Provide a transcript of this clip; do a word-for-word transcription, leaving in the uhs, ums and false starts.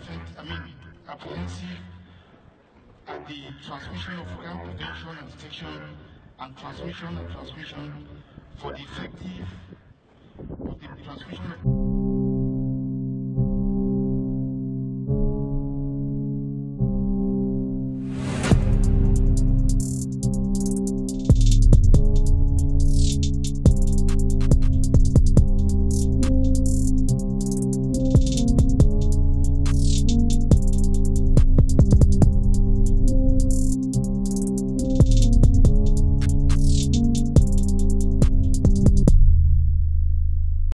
I mean, apprehensive at the transmission of program prevention and detection and transmission and transmission for the effective of the transmission of